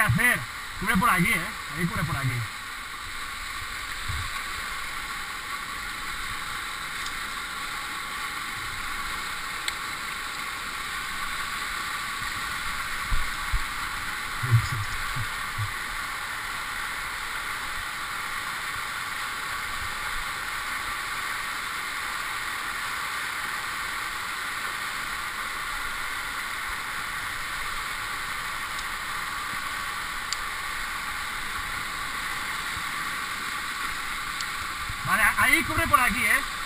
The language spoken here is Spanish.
hacer. Cubre por aquí, ahí cubre por aquí. Vale, ahí cubre por aquí,